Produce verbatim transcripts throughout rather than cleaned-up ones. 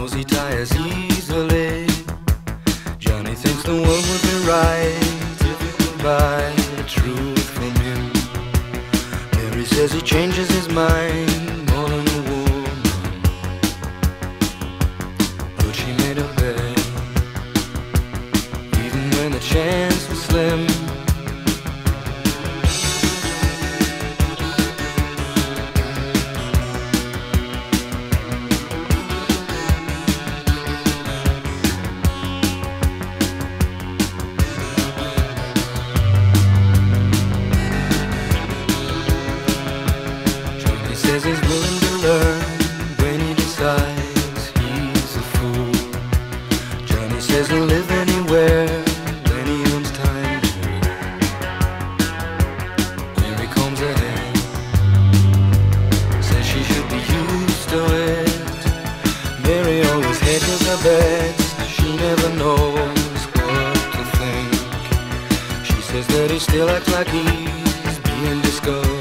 knows he tires easily. Johnny thinks the world would be right if he could buy the truth from him. Mary says he changes his mind more than a woman, but she made a bet, even when the chance was slim. Says he's willing to learn when he decides he's a fool. Johnny says he'll live anywhere when he owns time. Mary comes ahead, says she should be used to it. Mary always hedges her bets, she never knows what to think. She says that he still acts like he's being discovered,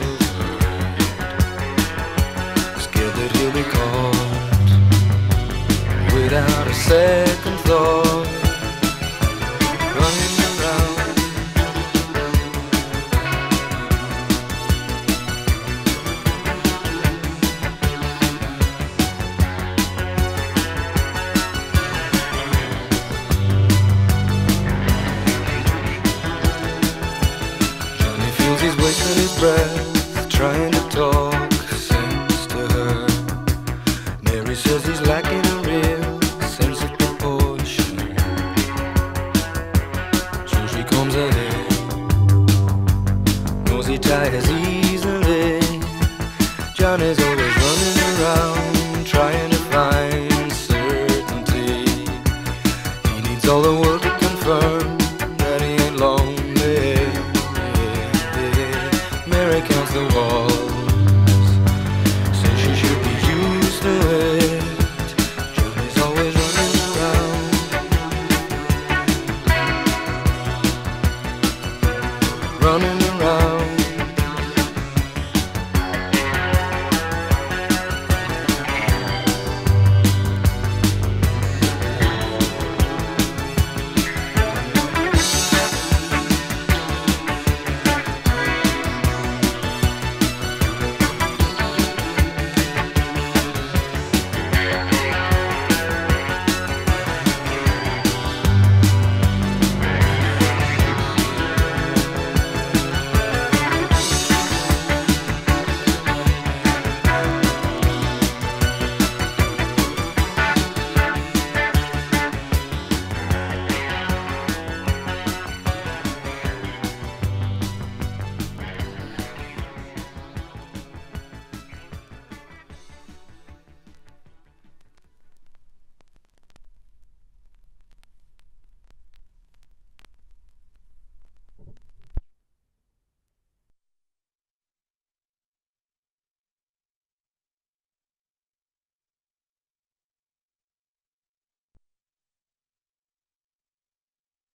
that he'll be caught without a second thought, running around. Johnny feels he's wasting his breath trying to talk sense to her. Mary says he's lacking a real sense of proportion, so she comes ahead, knows he tires